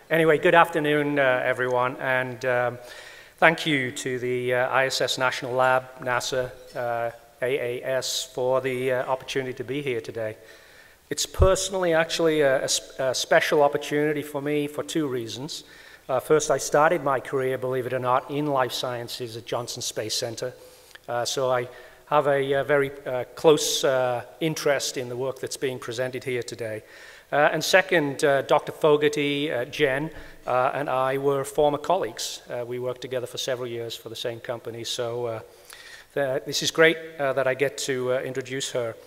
Anyway, good afternoon, everyone, and thank you to the ISS National Lab, NASA, AAS, for the opportunity to be here today. It's personally actually a special opportunity for me for two reasons. First, I started my career, believe it or not, in life sciences at Johnson Space Center. So I have a very close interest in the work that's being presented here today. And second, Dr. Fogarty, Jen, and I were former colleagues. We worked together for several years for the same company. So this is great that I get to introduce her.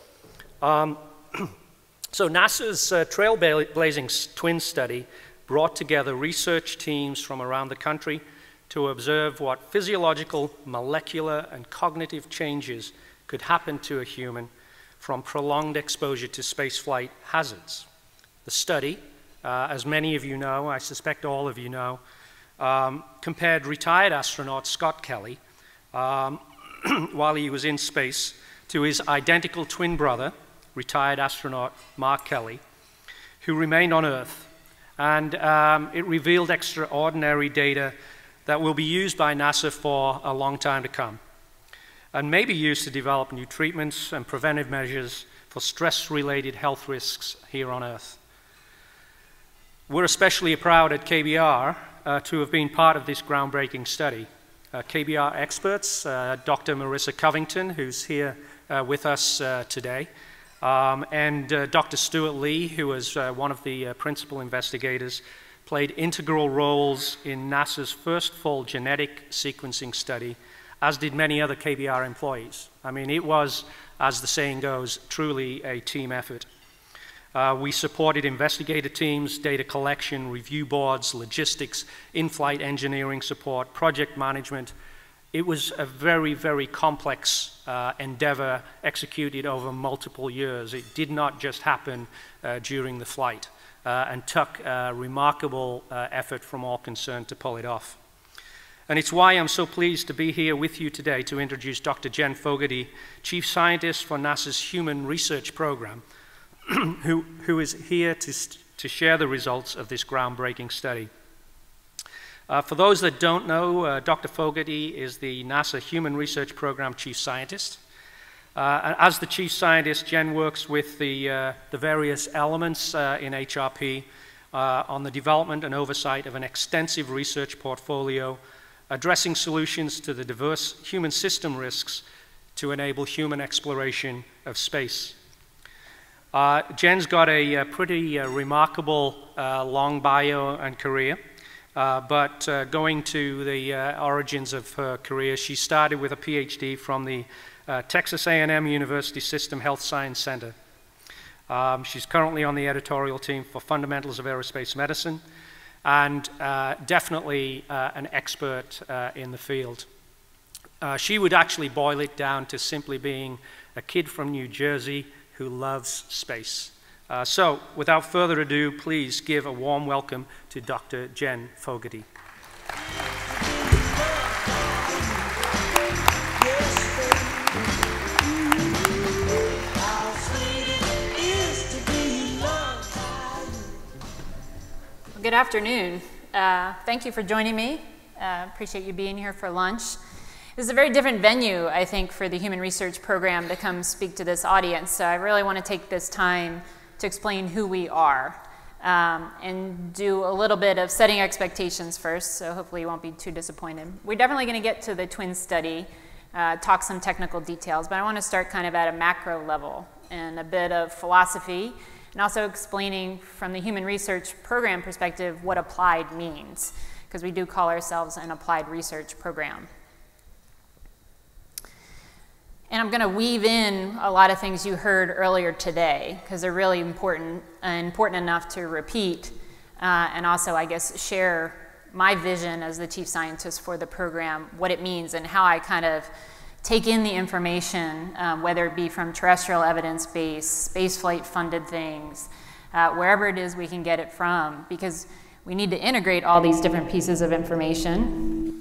So NASA's Trailblazing Twin Study brought together research teams from around the country to observe what physiological, molecular, and cognitive changes could happen to a human from prolonged exposure to spaceflight hazards. The study, as many of you know, I suspect all of you know, compared retired astronaut Scott Kelly, while he was in space, to his identical twin brother, retired astronaut Mark Kelly, who remained on Earth. And it revealed extraordinary data that will be used by NASA for a long time to come, and may be used to develop new treatments and preventive measures for stress-related health risks here on Earth. We're especially proud at KBR to have been part of this groundbreaking study. KBR experts, Dr. Marissa Covington, who's here with us today, and Dr. Stuart Lee, who was one of the principal investigators, played integral roles in NASA's first full genetic sequencing study, as did many other KBR employees. I mean, it was, as the saying goes, truly a team effort. We supported investigator teams, data collection, review boards, logistics, in-flight engineering support, project management. It was a very, very complex endeavor executed over multiple years. It did not just happen during the flight and took a remarkable effort from all concerned to pull it off. And it's why I'm so pleased to be here with you today to introduce Dr. Jen Fogarty, Chief Scientist for NASA's Human Research Program, who is here to share the results of this groundbreaking study. For those that don't know, Dr. Fogarty is the NASA Human Research Program Chief Scientist. As the Chief Scientist, Jen works with the various elements in HRP on the development and oversight of an extensive research portfolio, addressing solutions to the diverse human system risks to enable human exploration of space. Jen's got a pretty remarkable long bio and career. But going to the origins of her career, she started with a PhD from the Texas A&M University System Health Science Center. She's currently on the editorial team for Fundamentals of Aerospace Medicine, and definitely an expert in the field. She would actually boil it down to simply being a kid from New Jersey who loves space. So, without further ado, please give a warm welcome to Dr. Jen Fogarty. Good afternoon. Thank you for joining me. Appreciate you being here for lunch. This is a very different venue, I think, for the Human Research Program to come speak to this audience. So I really want to take this time to explain who we are and do a little bit of setting expectations first, so hopefully you won't be too disappointed. We're definitely going to get to the twin study, talk some technical details, but I want to start kind of at a macro level and a bit of philosophy, and also explaining from the Human Research Program perspective what applied means, because we do call ourselves an applied research program. And I'm going to weave in a lot of things you heard earlier today, because they're really important enough to repeat, and also, I guess, share my vision as the chief scientist for the program, what it means, and how I kind of take in the information, whether it be from terrestrial evidence base, spaceflight funded things, wherever it is we can get it from, because we need to integrate all these different pieces of information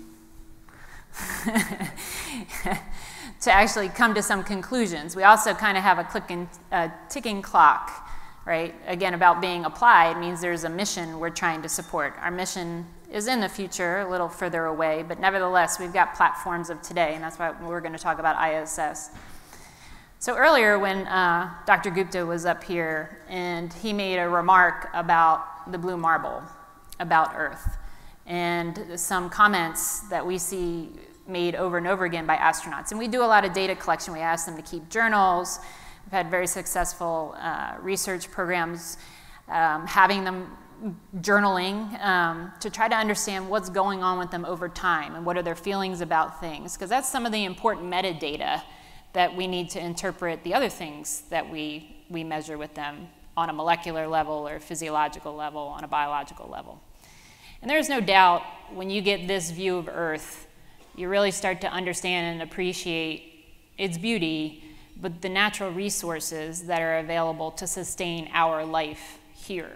to actually come to some conclusions. We also kind of have a ticking clock right? Again, about being applied means there's a mission we're trying to support. Our mission is in the future, a little further away, but nevertheless, we've got platforms of today, and that's why we're going to talk about ISS. So earlier when Dr. Gupta was up here, and he made a remark about the blue marble, about Earth, and some comments that we see made over and over again by astronauts. And we do a lot of data collection. We ask them to keep journals. We've had very successful research programs having them journaling to try to understand what's going on with them over time and what are their feelings about things, because that's some of the important metadata that we need to interpret the other things that we measure with them on a molecular level or physiological level, on a biological level. And there's no doubt when you get this view of Earth, you really start to understand and appreciate its beauty, but the natural resources that are available to sustain our life here.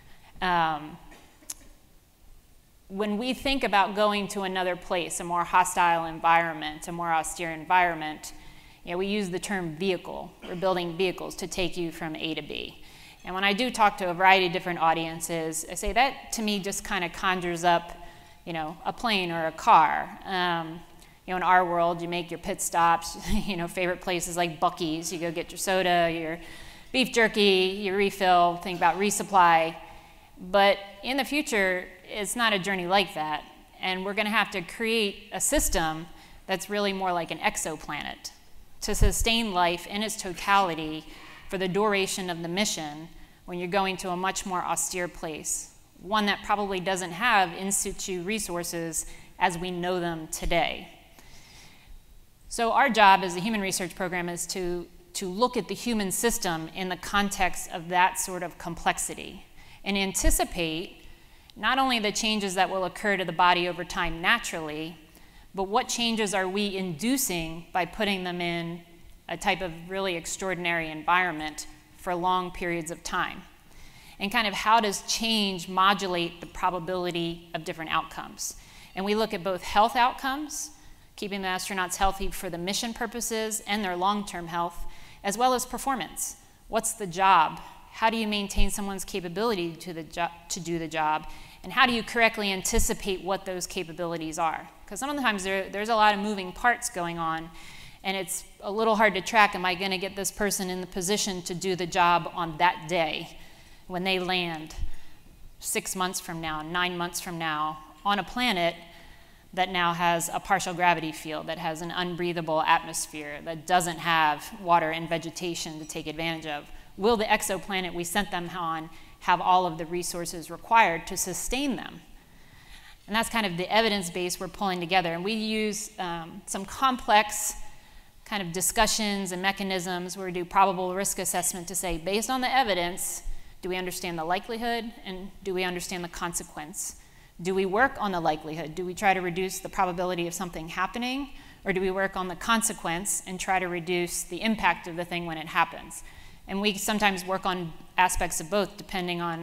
When we think about going to another place, a more hostile environment, a more austere environment, you know, we use the term vehicle. We're building vehicles to take you from A to B. And when I do talk to a variety of different audiences, I say that to me just kind of conjures up, you know, a plane or a car. You know, in our world, you make your pit stops, you know, favorite places like Buc-ee's. You go get your soda, your beef jerky, your refill, think about resupply. But in the future, it's not a journey like that. And we're going to have to create a system that's really more like an exoplanet to sustain life in its totality for the duration of the mission when you're going to a much more austere place, one that probably doesn't have in situ resources as we know them today. So our job as a human research program is to look at the human system in the context of that sort of complexity and anticipate not only the changes that will occur to the body over time naturally, but what changes are we inducing by putting them in a type of really extraordinary environment for long periods of time? And kind of how does change modulate the probability of different outcomes? And we look at both health outcomes, keeping the astronauts healthy for the mission purposes and their long-term health, as well as performance. What's the job? How do you maintain someone's capability to do the job? And how do you correctly anticipate what those capabilities are? Because sometimes there's a lot of moving parts going on, and it's a little hard to track, am I going to get this person in the position to do the job on that day when they land 6 months from now, 9 months from now, on a planet that now has a partial gravity field, that has an unbreathable atmosphere, that doesn't have water and vegetation to take advantage of? Will the exoplanet we sent them on have all of the resources required to sustain them? And that's kind of the evidence base we're pulling together. And we use some complex kind of discussions and mechanisms where we do probable risk assessment to say, based on the evidence, do we understand the likelihood and do we understand the consequence? Do we work on the likelihood? Do we try to reduce the probability of something happening? Or do we work on the consequence and try to reduce the impact of the thing when it happens? And we sometimes work on aspects of both depending on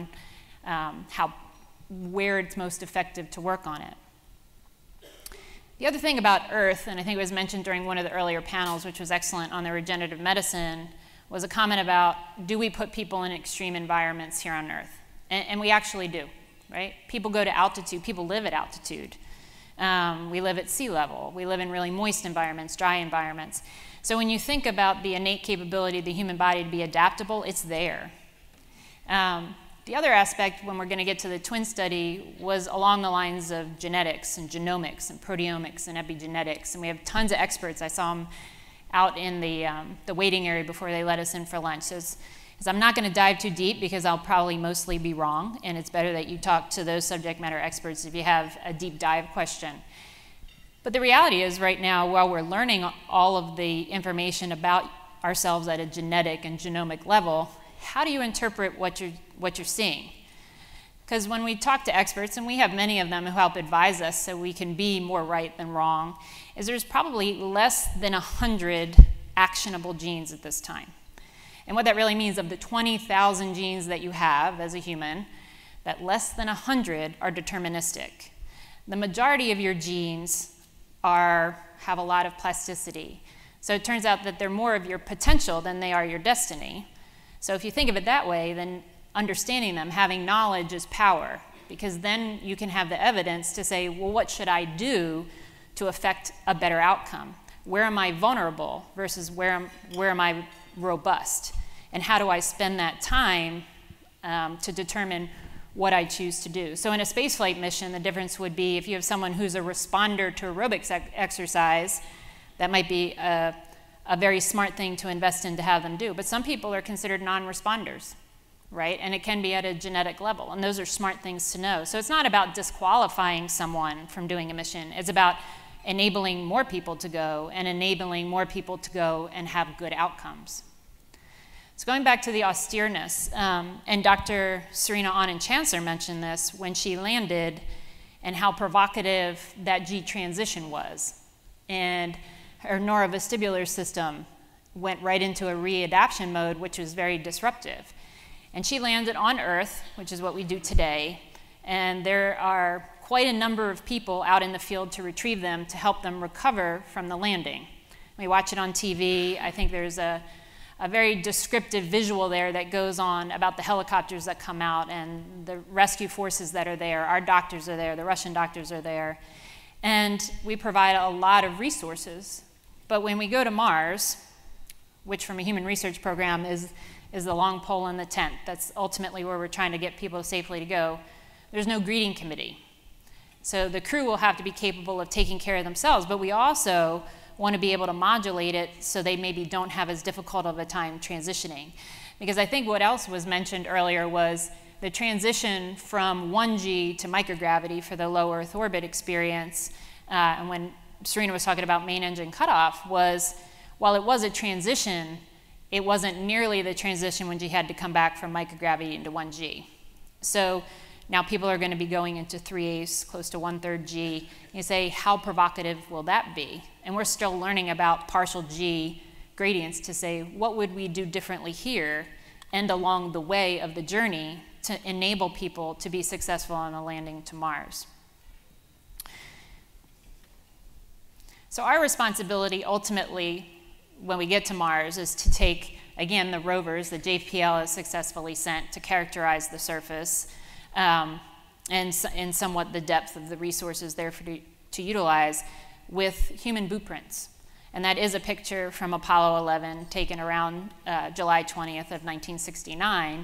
where it's most effective to work on it. The other thing about Earth, and I think it was mentioned during one of the earlier panels, which was excellent on the regenerative medicine, was a comment about, do we put people in extreme environments here on Earth? And we actually do, right? People go to altitude, people live at altitude. We live at sea level. We live in really moist environments, dry environments. So when you think about the innate capability of the human body to be adaptable, it's there. The other aspect, when we're going to get to the twin study, was along the lines of genetics and genomics and proteomics and epigenetics. And we have tons of experts. I saw them out in the waiting area before they let us in for lunch. So I'm not going to dive too deep because I'll probably mostly be wrong. And it's better that you talk to those subject matter experts if you have a deep dive question. But the reality is right now, while we're learning all of the information about ourselves at a genetic and genomic level, how do you interpret what you're seeing? Because when we talk to experts, and we have many of them who help advise us so we can be more right than wrong, is there's probably less than 100 actionable genes at this time. And what that really means, of the 20,000 genes that you have as a human, that less than 100 are deterministic. The majority of your genes have a lot of plasticity. So it turns out that they're more of your potential than they are your destiny. So if you think of it that way, then understanding them, having knowledge is power, because then you can have the evidence to say, well, what should I do to affect a better outcome? Where am I vulnerable versus where am I robust? And how do I spend that time to determine what I choose to do? So in a spaceflight mission, the difference would be if you have someone who's a responder to aerobics exercise, that might be a very smart thing to invest in to have them do. But some people are considered non-responders, right? And it can be at a genetic level, and those are smart things to know. So it's not about disqualifying someone from doing a mission. It's about enabling more people to go and enabling more people to go and have good outcomes. So going back to the austereness, and Dr. Serena Anand-Chancellor mentioned this when she landed and how provocative that G transition was. And her neurovestibular system went right into a readaptation mode, which was very disruptive. And she landed on Earth, which is what we do today, and there are quite a number of people out in the field to retrieve them, to help them recover from the landing. We watch it on TV. I think there's a very descriptive visual there that goes on about the helicopters that come out and the rescue forces that are there. Our doctors are there, the Russian doctors are there. And we provide a lot of resources. But when we go to Mars, which from a human research program is the long pole in the tent, that's ultimately where we're trying to get people safely to go, there's no greeting committee. So the crew will have to be capable of taking care of themselves, but we also want to be able to modulate it so they maybe don't have as difficult of a time transitioning. Because I think what else was mentioned earlier was the transition from 1G to microgravity for the low Earth orbit experience, and when Serena was talking about main engine cutoff, was while it was a transition, it wasn't nearly the transition when you had to come back from microgravity into 1G. So now people are going to be going into 3/8, close to 1/3 G. You say, how provocative will that be? And we're still learning about partial G gradients to say, what would we do differently here and along the way of the journey to enable people to be successful on a landing to Mars? So our responsibility ultimately when we get to Mars is to take, again, the rovers that JPL has successfully sent to characterize the surface and somewhat the depth of the resources there to utilize with human blueprints. And that is a picture from Apollo 11 taken around July 20th of 1969.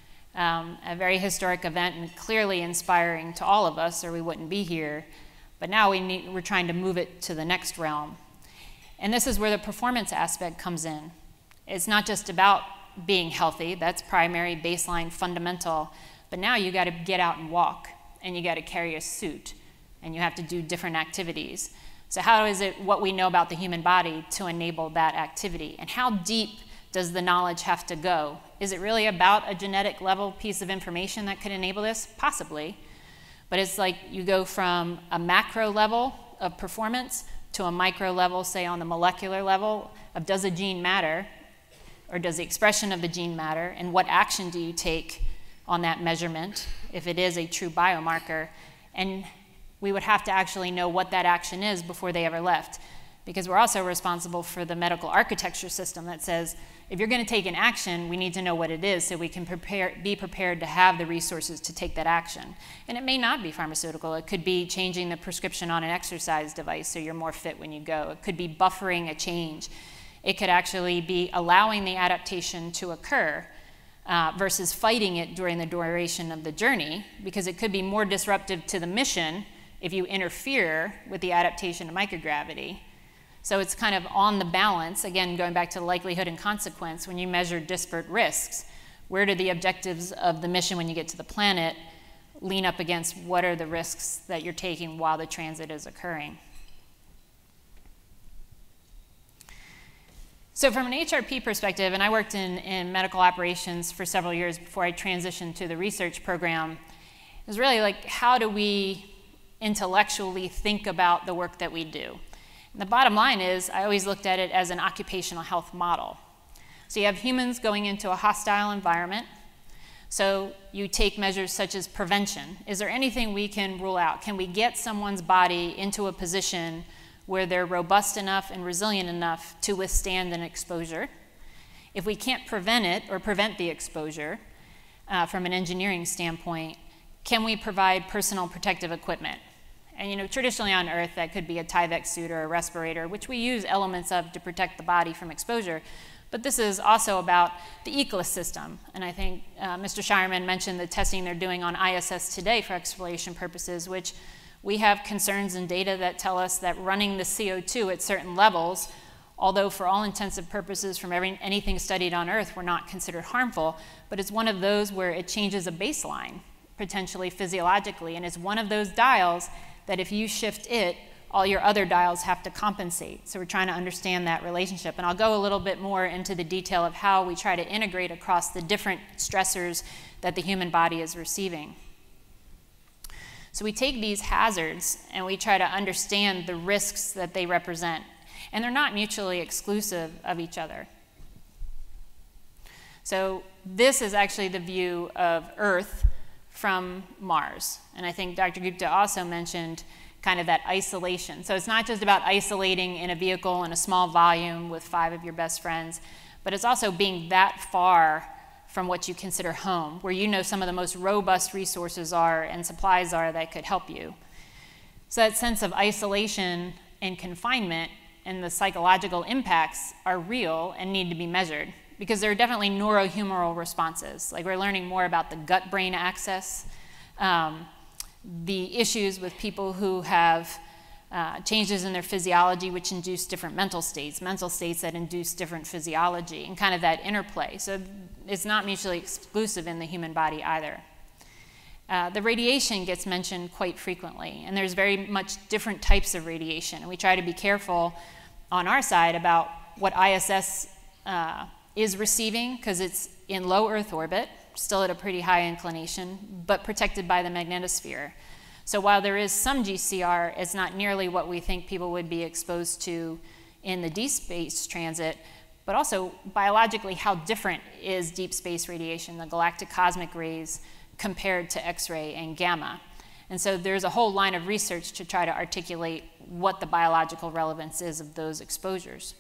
A very historic event and clearly inspiring to all of us, or we wouldn't be here. But now we're trying to move it to the next realm. And this is where the performance aspect comes in. It's not just about being healthy. That's primary, baseline, fundamental. But now you got to get out and walk, and you got to carry a suit, and you have to do different activities. So how is it what we know about the human body to enable that activity? And how deep does the knowledge have to go? Is it really about a genetic level piece of information that could enable this? Possibly. But it's like you go from a macro level of performance to a micro level, say on the molecular level, of does a gene matter, or does the expression of the gene matter, and what action do you take on that measurement, if it is a true biomarker. And we would have to actually know what that action is before they ever left, because we're also responsible for the medical architecture system that says, if you're going to take an action, we need to know what it is so we can be prepared to have the resources to take that action. And it may not be pharmaceutical. It could be changing the prescription on an exercise device so you're more fit when you go. It could be buffering a change. It could actually be allowing the adaptation to occur versus fighting it during the duration of the journey, because it could be more disruptive to the mission if you interfere with the adaptation to microgravity. So it's kind of on the balance, again, going back to likelihood and consequence, when you measure disparate risks, where do the objectives of the mission when you get to the planet lean up against what are the risks that you're taking while the transit is occurring? So from an HRP perspective, and I worked in medical operations for several years before I transitioned to the research program, it was really like, how do we intellectually think about the work that we do? And the bottom line is, I always looked at it as an occupational health model. So you have humans going into a hostile environment. So you take measures such as prevention. Is there anything we can rule out? Can we get someone's body into a position where they're robust enough and resilient enough to withstand an exposure? If we can't prevent it or prevent the exposure from an engineering standpoint, can we provide personal protective equipment? And traditionally on Earth, that could be a Tyvek suit or a respirator, which we use elements of to protect the body from exposure. But this is also about the ecosystem. And I think Mr. Shireman mentioned the testing they're doing on ISS today for exploration purposes, which we have concerns and data that tell us that running the CO2 at certain levels, although for all intensive purposes from anything studied on Earth were not considered harmful, but it's one of those where it changes a baseline, potentially physiologically, and it's one of those dials that if you shift it, all your other dials have to compensate. So we're trying to understand that relationship. And I'll go a little bit more into the detail of how we try to integrate across the different stressors that the human body is receiving. So we take these hazards and we try to understand the risks that they represent. And they're not mutually exclusive of each other. So this is actually the view of Earth from Mars. And I think Dr. Gupta also mentioned kind of that isolation. So it's not just about isolating in a vehicle in a small volume with 5 of your best friends, but it's also being that far from what you consider home, where some of the most robust resources are and supplies are that could help you. So that sense of isolation and confinement and the psychological impacts are real and need to be measured, because there are definitely neurohumoral responses. Like we're learning more about the gut-brain axis, the issues with people who have changes in their physiology which induce different mental states that induce different physiology, and kind of that interplay. So it's not mutually exclusive in the human body either. The radiation gets mentioned quite frequently, and there's very much different types of radiation. And we try to be careful on our side about what ISS is receiving, because it's in low Earth orbit, still at a pretty high inclination, but protected by the magnetosphere. So while there is some GCR, it's not nearly what we think people would be exposed to in the deep space transit, but also biologically, how different is deep space radiation, the galactic cosmic rays, compared to X-ray and gamma. And so there's a whole line of research to try to articulate what the biological relevance is of those exposures.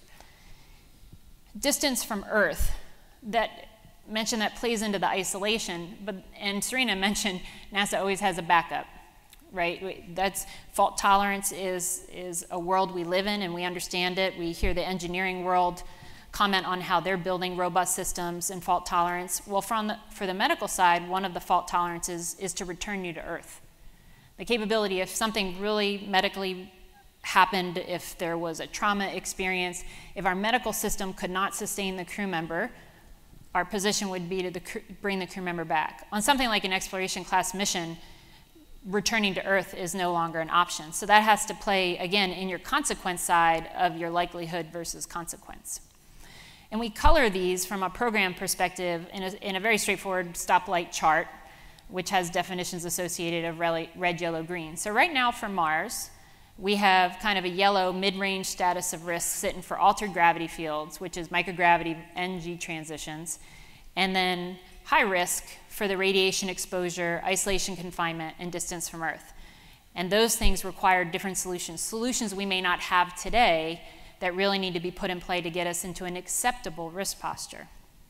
Distance from Earth, that plays into the isolation, and Serena mentioned NASA always has a backup, right? That's fault tolerance is a world we live in and we understand it. We hear the engineering world comment on how they're building robust systems and fault tolerance. Well, for the medical side, one of the fault tolerances is to return you to Earth. The capability, if something really medically happened, if there was a trauma experience, if our medical system could not sustain the crew member, our position would be to bring the crew member back. On something like an exploration class mission, returning to Earth is no longer an option. So that has to play, again, in your consequence side of your likelihood versus consequence. And we color these from a program perspective in a very straightforward stoplight chart, which has definitions associated of red, yellow, green. So right now for Mars, we have kind of a yellow mid-range status of risk sitting for altered gravity fields, which is microgravity NG transitions, and then high risk for the radiation exposure, isolation confinement, and distance from Earth. And those things require different solutions we may not have today that really need to be put in play to get us into an acceptable risk posture.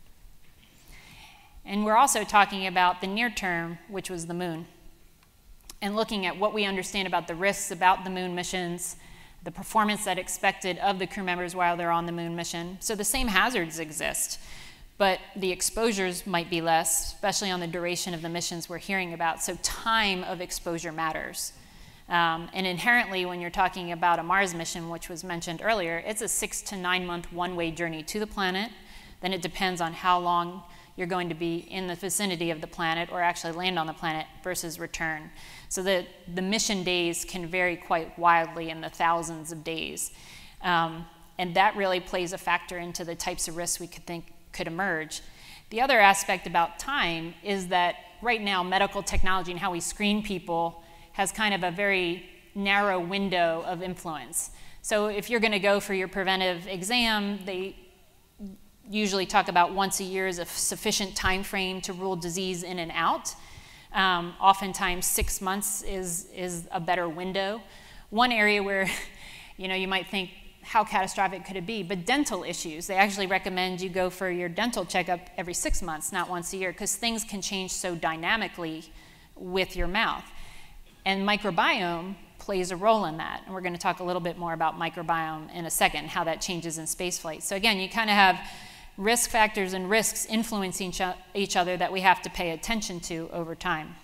And we're also talking about the near term, which was the moon, and looking at what we understand about the risks about the moon missions, the performance that expected of the crew members while they're on the moon mission. So the same hazards exist, but the exposures might be less, especially on the duration of the missions we're hearing about. So time of exposure matters. And inherently, when you're talking about a Mars mission, which was mentioned earlier, it's a 6 to 9 month one-way journey to the planet. Then it depends on how long you're going to be in the vicinity of the planet or actually land on the planet versus return. So the mission days can vary quite wildly in the thousands of days. And that really plays a factor into the types of risks we could think could emerge. The other aspect about time is that right now medical technology and how we screen people has kind of a very narrow window of influence. So if you're going to go for your preventive exam, they usually talk about once a year as a sufficient time frame to rule disease in and out. Oftentimes 6 months is a better window. One area where you might think how catastrophic could it be? But dental issues, they actually recommend you go for your dental checkup every 6 months, not once a year, because things can change so dynamically with your mouth. And microbiome plays a role in that. And we're going to talk a little bit more about microbiome in a second, how that changes in spaceflight. So again, you kind of have risk factors and risks influencing each other that we have to pay attention to over time.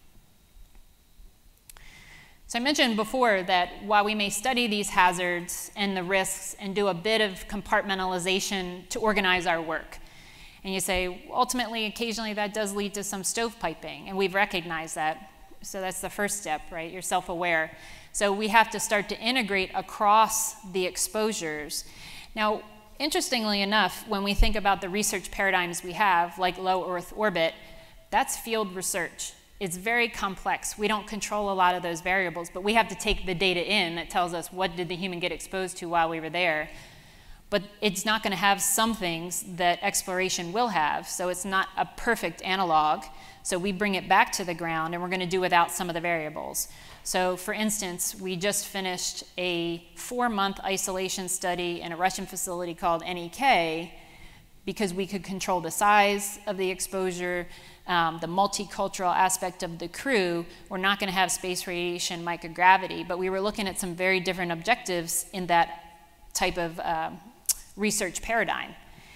So I mentioned before that while we may study these hazards and the risks and do a bit of compartmentalization to organize our work, and you say, ultimately, occasionally that does lead to some stovepiping, and we've recognized that. So that's the first step, right? You're self-aware. So we have to start to integrate across the exposures. Now, interestingly enough, when we think about the research paradigms we have, like low Earth orbit, that's field research. It's very complex. We don't control a lot of those variables, but we have to take the data in that tells us what did the human get exposed to while we were there. But it's not going to have some things that exploration will have, so it's not a perfect analog. So we bring it back to the ground, and we're going to do without some of the variables. So for instance, we just finished a 4-month isolation study in a Russian facility called NEK because we could control the size of the exposure, the multicultural aspect of the crew. We're not going to have space radiation microgravity, but we were looking at some very different objectives in that type of research paradigm.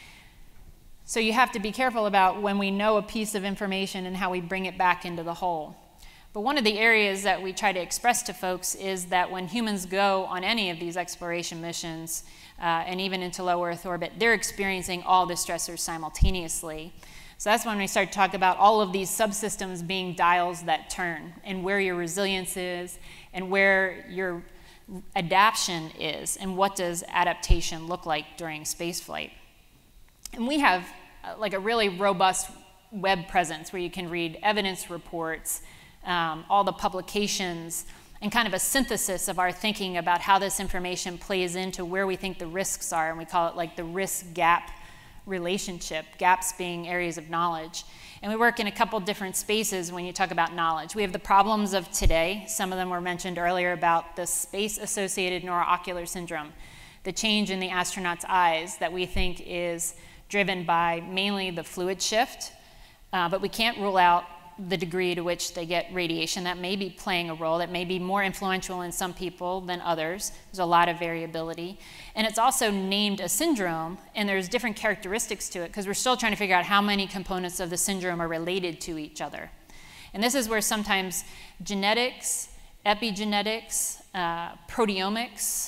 So you have to be careful about when we know a piece of information and how we bring it back into the whole. But one of the areas that we try to express to folks is that when humans go on any of these exploration missions, and even into low Earth orbit, they're experiencing all the stressors simultaneously. So that's when we start to talk about all of these subsystems being dials that turn, and where your resilience is, and where your adaptation is, and what does adaptation look like during spaceflight. And we have like a really robust web presence where you can read evidence reports, all the publications, and kind of a synthesis of our thinking about how this information plays into where we think the risks are, and we call it like the risk-gap relationship, gaps being areas of knowledge. And we work in a couple different spaces when you talk about knowledge. We have the problems of today. Some of them were mentioned earlier about the space-associated neuroocular syndrome, the change in the astronaut's eyes that we think is driven by mainly the fluid shift, but we can't rule out the degree to which they get radiation. That may be playing a role. That may be more influential in some people than others. There's a lot of variability. And it's also named a syndrome, and there's different characteristics to it, because we're still trying to figure out how many components of the syndrome are related to each other. And this is where sometimes genetics, epigenetics, proteomics,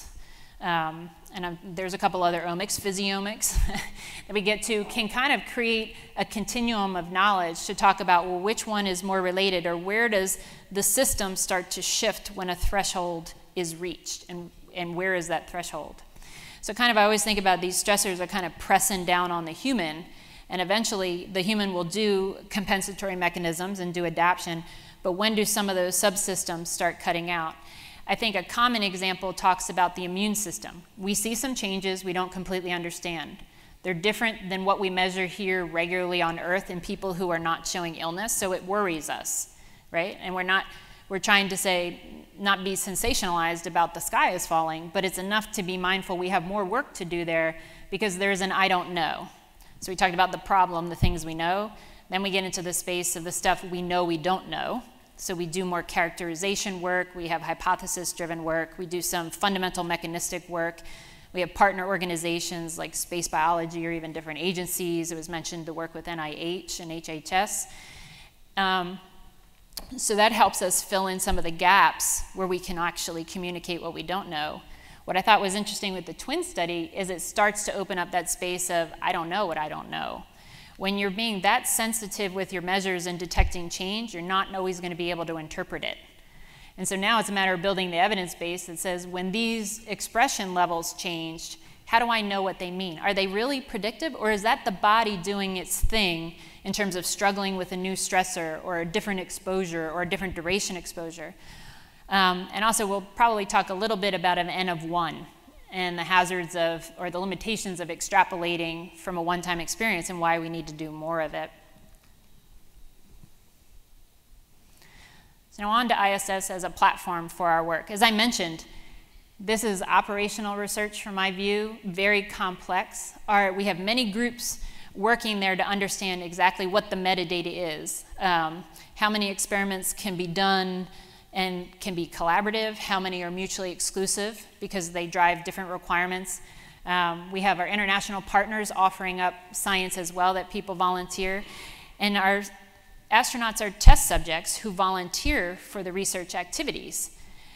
and there's a couple other omics, physiologics, that we get to, can kind of create a continuum of knowledge to talk about, well, which one is more related, or where does the system start to shift when a threshold is reached, and where is that threshold? So kind of I always think about these stressors are kind of pressing down on the human, and eventually the human will do compensatory mechanisms and do adaptation, but when do some of those subsystems start cutting out? I think a common example talks about the immune system. We see some changes we don't completely understand. They're different than what we measure here regularly on Earth in people who are not showing illness, so it worries us, right? And we're trying to say, not be sensationalized about the sky is falling, but it's enough to be mindful we have more work to do there because there's an I don't know. So we talked about the problem, the things we know. Then we get into the space of the stuff we know we don't know. So we do more characterization work, we have hypothesis-driven work, we do some fundamental mechanistic work, we have partner organizations like space biology or even different agencies. It was mentioned the work with NIH and HHS. So that helps us fill in some of the gaps where we can actually communicate what we don't know. What I thought was interesting with the twin study is it starts to open up that space of, I don't know what I don't know. When you're being that sensitive with your measures and detecting change, you're not always going to be able to interpret it. And so now it's a matter of building the evidence base that says, when these expression levels changed, how do I know what they mean? Are they really predictive, or is that the body doing its thing in terms of struggling with a new stressor or a different exposure or a different duration exposure? And also we'll probably talk a little bit about an N of 1 and the hazards of, or the limitations of extrapolating from a one-time experience and why we need to do more of it. So now on to ISS as a platform for our work. As I mentioned, This is operational research from my view, very complex. We have many groups working there to understand exactly what the metadata is, how many experiments can be done and can be collaborative, how many are mutually exclusive because they drive different requirements. We have our international partners offering up science as well that people volunteer. And our astronauts are test subjects who volunteer for the research activities.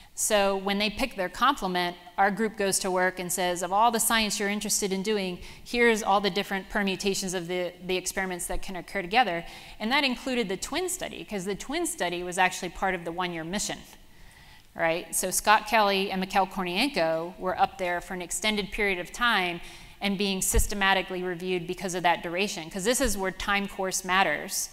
So when they pick their complement, our group goes to work and says, of all the science you're interested in doing, here's all the different permutations of the experiments that can occur together. And that included the twin study, because the twin study was actually part of the one-year mission. Right? So Scott Kelly and Mikhail Kornienko were up there for an extended period of time and being systematically reviewed because of that duration, because this is where time course matters.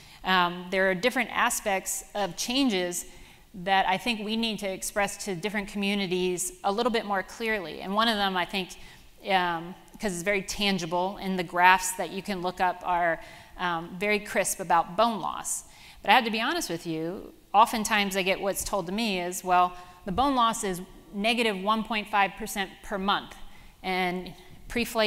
There are different aspects of changes that I think we need to express to different communities a little bit more clearly. And one of them, I think, because it's very tangible, and the graphs that you can look up are very crisp about bone loss. But I have to be honest with you, oftentimes I get what's told to me is, well, the bone loss is negative 1.5% per month. And pre-flight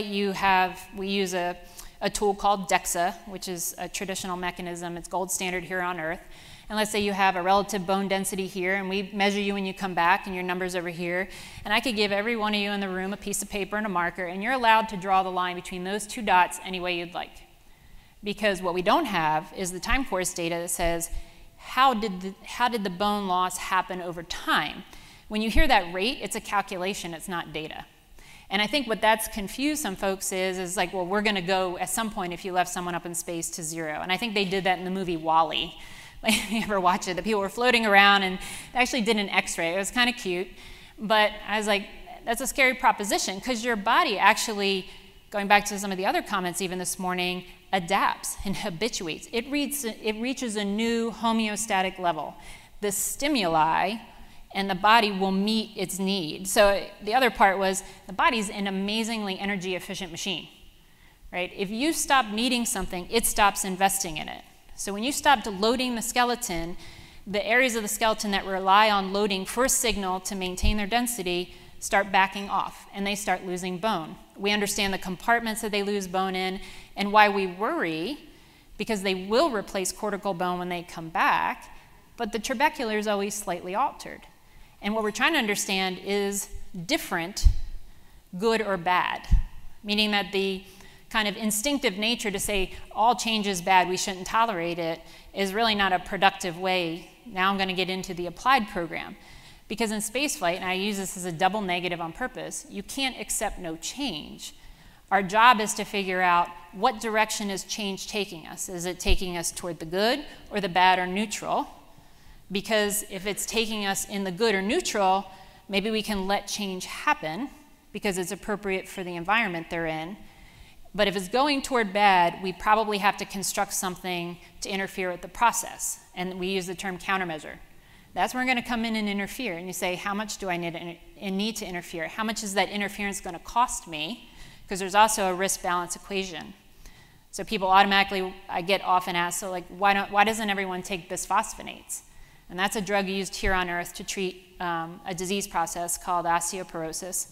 we use a tool called DEXA, which is a traditional mechanism. It's gold standard here on Earth. And let's say you have a relative bone density here, and we measure you when you come back, and your number's over here. And I could give every one of you in the room a piece of paper and a marker, and you're allowed to draw the line between those two dots any way you'd like. Because what we don't have is the time course data that says, how did the bone loss happen over time? When you hear that rate, it's a calculation, it's not data. And I think what that's confused some folks is like, well, we're going to go at some point if you left someone up in space to 0. And I think they did that in the movie WALL-E. Like, you ever watch it? The people were floating around and they actually did an x-ray. It was kind of cute. But I was like, that's a scary proposition, because your body actually, going back to some of the other comments even this morning, adapts and habituates. It reaches a new homeostatic level. The stimuli and the body will meet its need. So the other part was the body's an amazingly energy efficient machine, right? If you stop needing something, it stops investing in it. So when you stopped loading the skeleton, the areas of the skeleton that rely on loading for a signal to maintain their density start backing off, and they start losing bone. We understand the compartments that they lose bone in and why we worry, because they will replace cortical bone when they come back, but the trabecular is always slightly altered. And what we're trying to understand is different, good or bad, meaning that the kind of instinctive nature to say all change is bad, we shouldn't tolerate it, is really not a productive way. Now I'm going to get into the applied program. Because in spaceflight, and I use this as a double negative on purpose, you can't accept no change. Our job is to figure out what direction is change taking us. Is it taking us toward the good or the bad or neutral? Because if it's taking us in the good or neutral, maybe we can let change happen because it's appropriate for the environment they're in. But if it's going toward bad, we probably have to construct something to interfere with the process. And we use the term countermeasure. That's where we're going to come in and interfere. And you say, how much do I need to interfere? How much is that interference going to cost me? Because there's also a risk-balance equation. So people automatically, I get often asked, so like, why doesn't everyone take bisphosphonates? And that's a drug used here on Earth to treat a disease process called osteoporosis.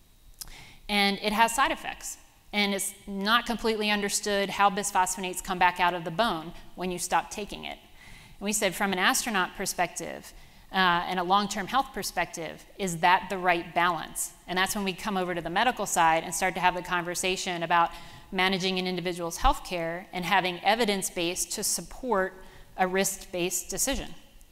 And it has side effects. And it's not completely understood how bisphosphonates come back out of the bone when you stop taking it. And we said from an astronaut perspective and a long-term health perspective, is that the right balance? And that's when we come over to the medical side and start to have the conversation about managing an individual's health care and having evidence-based to support a risk-based decision.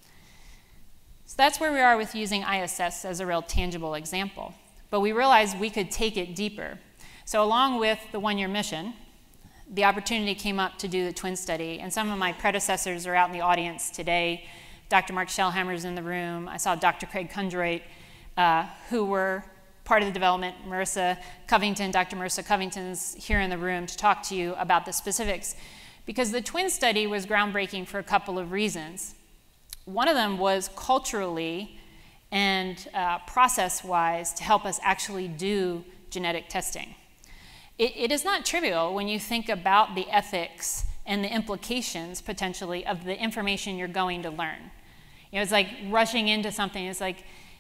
So that's where we are with using ISS as a real tangible example. But we realized we could take it deeper. So along with the one-year mission, the opportunity came up to do the twin study, and some of my predecessors are out in the audience today. Dr. Mark Shellhammer's in the room. I saw Dr. Craig Kundroit, who were part of the development. Marissa Covington, Dr. Marissa Covington's here in the room to talk to you about the specifics, because the twin study was groundbreaking for a couple of reasons. One of them was culturally and process-wise to help us actually do genetic testing. It is not trivial when you think about the ethics and the implications, potentially, of the information you're going to learn. You know, it's like rushing into something. It's like,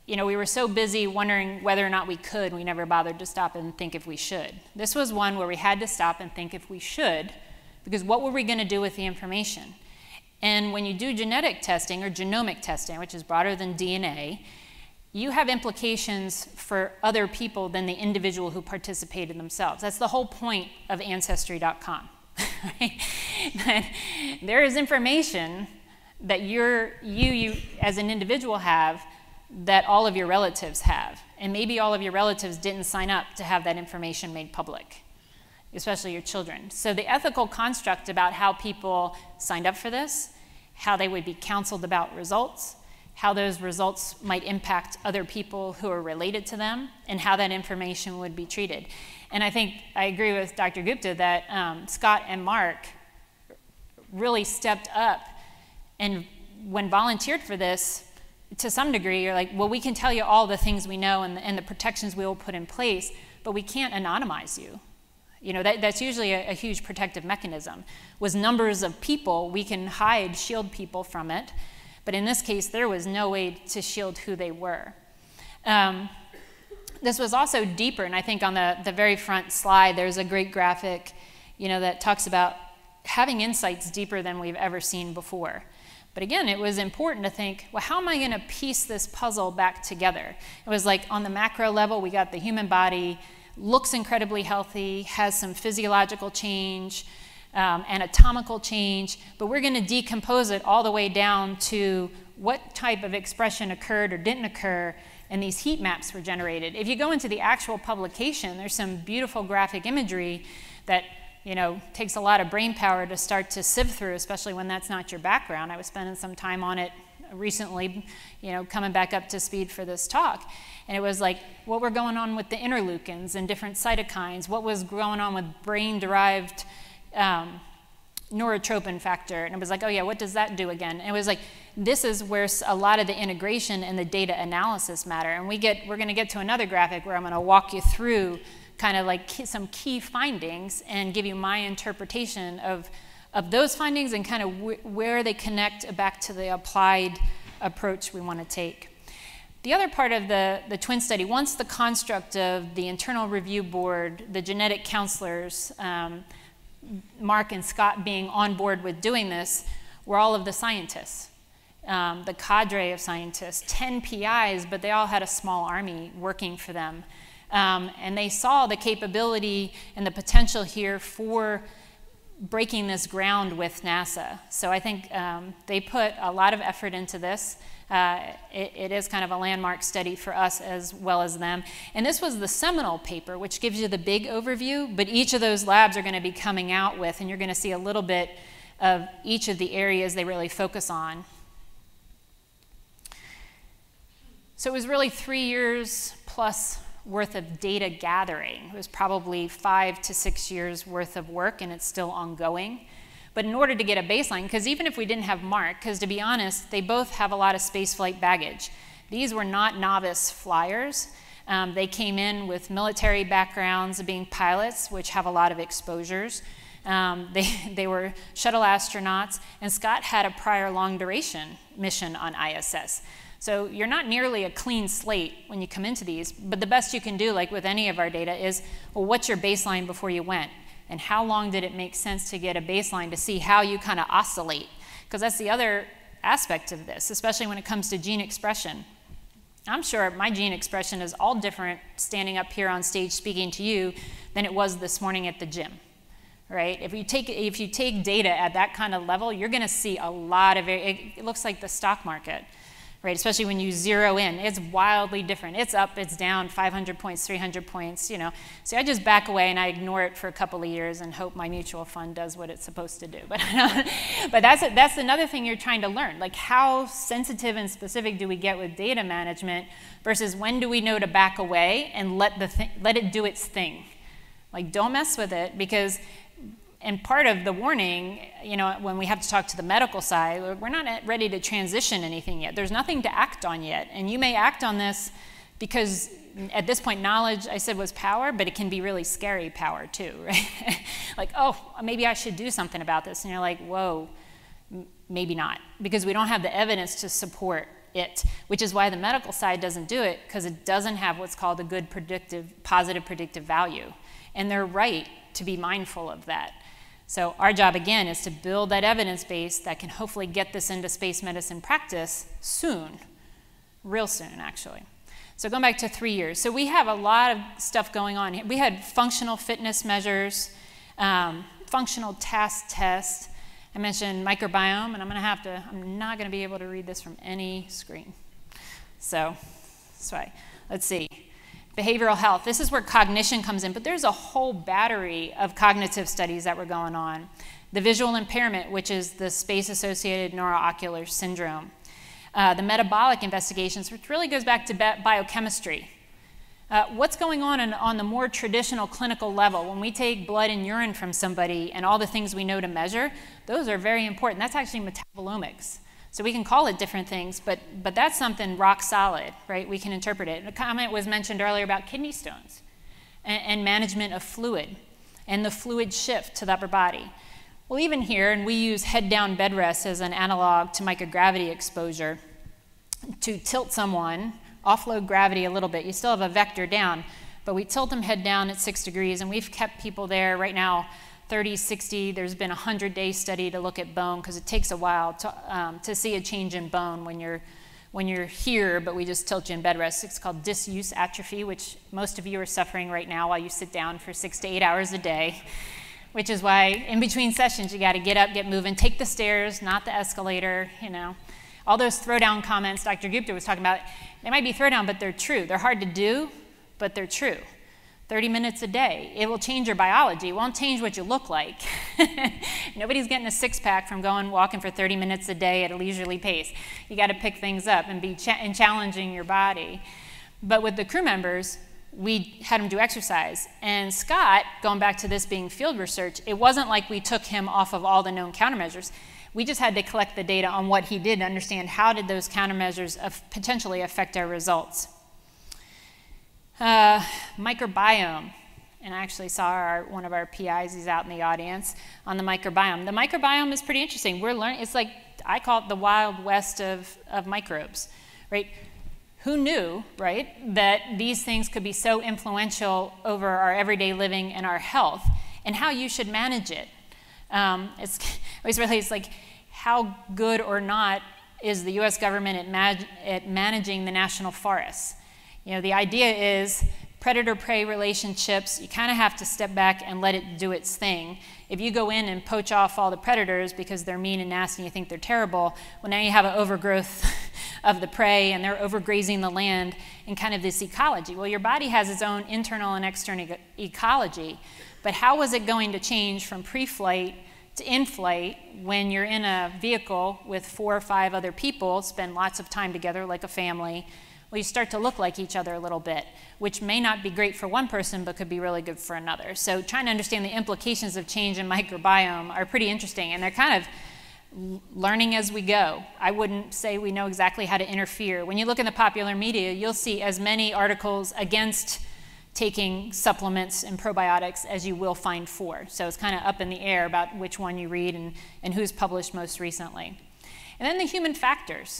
we were so busy wondering whether or not we could, we never bothered to stop and think if we should. This was one where we had to stop and think if we should, because what were we going to do with the information? And when you do genetic testing or genomic testing, which is broader than DNA, you have implications for other people than the individual who participated themselves. That's the whole point of Ancestry.com. Right? That there is information that you as an individual have that all of your relatives have. And maybe all of your relatives didn't sign up to have that information made public, especially your children. So the ethical construct about how people signed up for this, how they would be counseled about results, how those results might impact other people who are related to them, and how that information would be treated. And I think I agree with Dr. Gupta that Scott and Mark really stepped up, and when volunteered for this, to some degree, you're like, well, we can tell you all the things we know and the protections we will put in place, but we can't anonymize you. That's usually a huge protective mechanism. With numbers of people, we can hide, shield people from it. But in this case, there was no way to shield who they were. This was also deeper, and I think on the very front slide, there's a great graphic, that talks about having insights deeper than we've ever seen before. But again, it was important to think, well, how am I going to piece this puzzle back together? It was like on the macro level, we got the human body, looks incredibly healthy, has some physiological change, anatomical change, but we're going to decompose it all the way down to what type of expression occurred or didn't occur, and these heat maps were generated. If you go into the actual publication, there's some beautiful graphic imagery that takes a lot of brain power to start to sift through, especially when that's not your background. I was spending some time on it recently, coming back up to speed for this talk. And it was like, what were going on with the interleukins and different cytokines? What was going on with brain-derived neurotropin factor? And it was like, oh yeah, what does that do again? And it was like, this is where a lot of the integration and the data analysis matter. And we're going to get to another graphic where I'm going to walk you through kind of like some key findings and give you my interpretation of those findings and kind of where they connect back to the applied approach we want to take. The other part of the twin study, once the construct of the internal review board, the genetic counselors, Mark and Scott being on board with doing this, were all of the scientists, the cadre of scientists, 10 PIs, but they all had a small army working for them. And they saw the capability and the potential here for breaking this ground with NASA. So I think they put a lot of effort into this. It is kind of a landmark study for us as well as them. And this was the seminal paper, which gives you the big overview, but each of those labs are going to be coming out with, and you're going to see a little bit of each of the areas they really focus on. So it was really 3 years plus worth of data gathering. It was probably 5 to 6 years worth of work, and it's still ongoing. But in order to get a baseline, because even if we didn't have Mark, because to be honest, they both have a lot of spaceflight baggage. These were not novice flyers. They came in with military backgrounds of being pilots, which have a lot of exposures. They were shuttle astronauts, and Scott had a prior long duration mission on ISS. So you're not nearly a clean slate when you come into these, but the best you can do, like with any of our data, is, well, what's your baseline before you went? And how long did it make sense to get a baseline to see how you kind of oscillate? Because that's the other aspect of this, especially when it comes to gene expression. I'm sure my gene expression is all different standing up here on stage speaking to you than it was this morning at the gym, right? If you take data at that kind of level, you're going to see a lot of it looks like the stock market. Right, especially when you zero in, it's wildly different. It's up, it's down, 500 points, 300 points, So I just back away and I ignore it for a couple of years and hope my mutual fund does what it's supposed to do. But that's another thing you're trying to learn. Like, how sensitive and specific do we get with data management versus when do we know to back away and let it do its thing? Like, don't mess with it, because and part of the warning, when we have to talk to the medical side, we're not ready to transition anything yet. There's nothing to act on yet. And you may act on this because at this point, knowledge, I said, was power, but it can be really scary power too, right? Like, oh, maybe I should do something about this. And you're like, whoa, maybe not. Because we don't have the evidence to support it, which is why the medical side doesn't do it, because it doesn't have what's called a good positive predictive value. And they're right to be mindful of that. So our job, again, is to build that evidence base that can hopefully get this into space medicine practice soon, real soon, actually. So going back to 3 years. So we have a lot of stuff going on here. We had functional fitness measures, functional task tests. I mentioned microbiome, and I'm not going to be able to read this from any screen. So that's why. Let's see. Behavioral health. This is where cognition comes in, but there's a whole battery of cognitive studies that were going on. The visual impairment, which is the space-associated neuroocular syndrome. The metabolic investigations, which really goes back to biochemistry. What's going on the more traditional clinical level? When we take blood and urine from somebody and all the things we know to measure, those are very important. That's actually metabolomics. So we can call it different things, but that's something rock solid, right? We can interpret it. A comment was mentioned earlier about kidney stones and management of fluid and the fluid shift to the upper body. Well, even here, and we use head-down bed rest as an analog to microgravity exposure to tilt someone, offload gravity a little bit. You still have a vector down, but we tilt them head down at 6 degrees, and we've kept people there right now 30, 60. There's been a 100-day study to look at bone, because it takes a while to see a change in bone when you're here, but we just tilt you in bed rest. It's called disuse atrophy, which most of you are suffering right now while you sit down for 6 to 8 hours a day, which is why in between sessions you got to get up, get moving, take the stairs, not the escalator, you know. All those throwdown comments Dr. Gupta was talking about, they might be throwdown, but they're true. They're hard to do, but they're true. 30 minutes a day. It will change your biology. It won't change what you look like. Nobody's getting a six-pack from walking for 30 minutes a day at a leisurely pace. You got to pick things up and challenging your body. But with the crew members, we had them do exercise. And Scott, going back to this being field research, it wasn't like we took him off of all the known countermeasures. We just had to collect the data on what he did to understand how did those countermeasures potentially affect our results. Microbiome, and I actually saw one of our PIs, he's out in the audience, on the microbiome. The microbiome is pretty interesting. We're learning, it's like, I call it the wild west of microbes, right? Who knew, right, that these things could be so influential over our everyday living and our health, and how you should manage it. It's like, how good or not is the US government at managing the national forests? You know, the idea is predator-prey relationships, you kind of have to step back and let it do its thing. If you go in and poach off all the predators because they're mean and nasty and you think they're terrible, well, now you have an overgrowth of the prey and they're overgrazing the land and kind of this ecology. Well, your body has its own internal and external ecology, but how was it going to change from pre-flight to in-flight when you're in a vehicle with 4 or 5 other people, spend lots of time together like a family? Well, you start to look like each other a little bit, which may not be great for one person, but could be really good for another. So trying to understand the implications of change in microbiome are pretty interesting, and they're kind of learning as we go. I wouldn't say we know exactly how to interfere. When you look in the popular media, you'll see as many articles against taking supplements and probiotics as you will find for. So it's kind of up in the air about which one you read and who's published most recently. And then the human factors.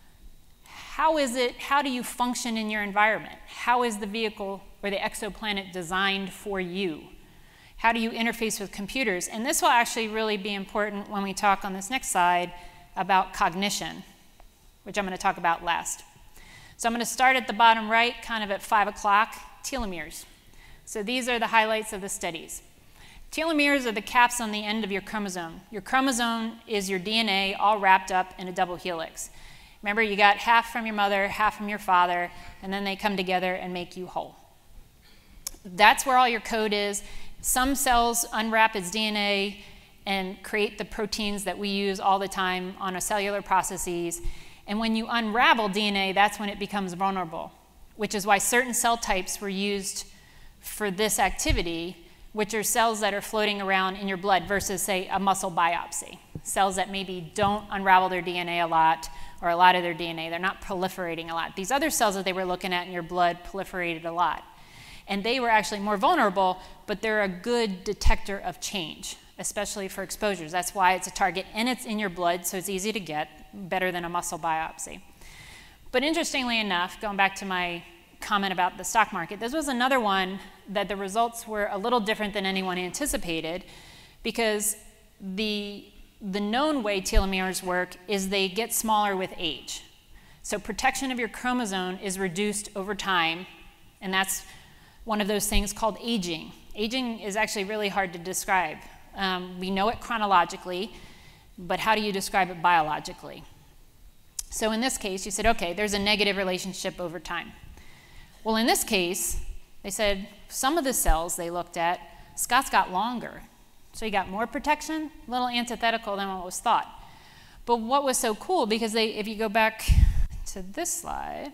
How do you function in your environment? How is the vehicle or the exoplanet designed for you? How do you interface with computers? And this will actually really be important when we talk on this next slide about cognition, which I'm going to talk about last. So I'm going to start at the bottom right, kind of at 5 o'clock, telomeres. So these are the highlights of the studies. Telomeres are the caps on the end of your chromosome. Your chromosome is your DNA all wrapped up in a double helix. Remember, you got half from your mother, half from your father, and then they come together and make you whole. That's where all your code is. Some cells unwrap its DNA and create the proteins that we use all the time on our cellular processes. And when you unravel DNA, that's when it becomes vulnerable, which is why certain cell types were used for this activity, which are cells that are floating around in your blood versus, say, a muscle biopsy. Cells that maybe don't unravel their DNA a lot, or a lot of their DNA. They're not proliferating a lot. These other cells that they were looking at in your blood proliferated a lot. And they were actually more vulnerable, but they're a good detector of change, especially for exposures. That's why it's a target, and it's in your blood, so it's easy to get, better than a muscle biopsy. But interestingly enough, going back to my comment about the stock market, this was another one that the results were a little different than anyone anticipated, because the known way telomeres work is they get smaller with age. So protection of your chromosome is reduced over time, and that's one of those things called aging. Aging is actually really hard to describe. We know it chronologically, but how do you describe it biologically? So in this case, you said, okay, there's a negative relationship over time. Well, in this case, they said some of the cells they looked at, Scott's got longer. So he got more protection, a little antithetical than what was thought. But what was so cool, because if you go back to this slide,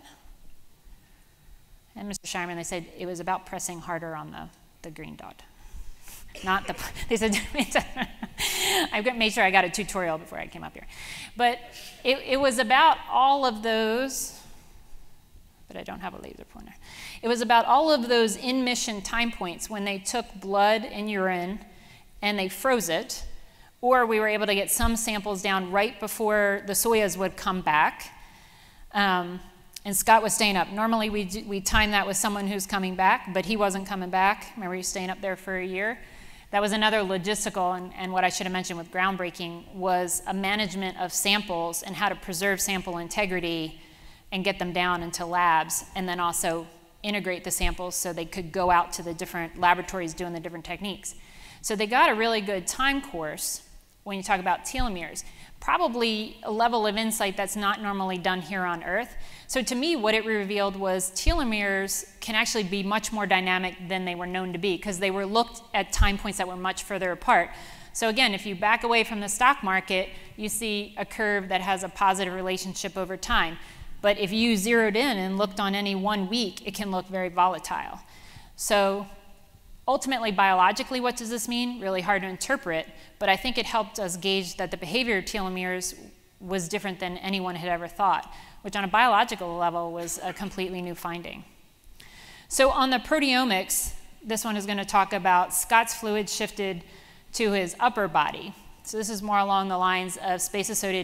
and Mr. Shireman, they said it was about pressing harder on the green dot. Not the, they said, I made sure I got a tutorial before I came up here. But it was about all of those, but I don't have a laser pointer. It was about all of those in-mission time points when they took blood and urine and they froze it, or we were able to get some samples down right before the soyas would come back. And Scott was staying up. Normally we time that with someone who's coming back, but he wasn't coming back. Remember, he was staying up there for a year. That was another logistical, and what I should have mentioned with groundbreaking was a management of samples and how to preserve sample integrity and get them down into labs, and then also integrate the samples so they could go out to the different laboratories doing the different techniques. So they got a really good time course when you talk about telomeres. Probably a level of insight that's not normally done here on Earth. So to me, what it revealed was telomeres can actually be much more dynamic than they were known to be, because they were looked at time points that were much further apart. So again, if you back away from the stock market, you see a curve that has a positive relationship over time. But if you zeroed in and looked on any 1 week, it can look very volatile. So ultimately, biologically, what does this mean? Really hard to interpret, but I think it helped us gauge that the behavior of telomeres was different than anyone had ever thought, which on a biological level was a completely new finding. So on the proteomics, this one is going to talk about Scott's fluid shifted to his upper body. So this is more along the lines of space-associated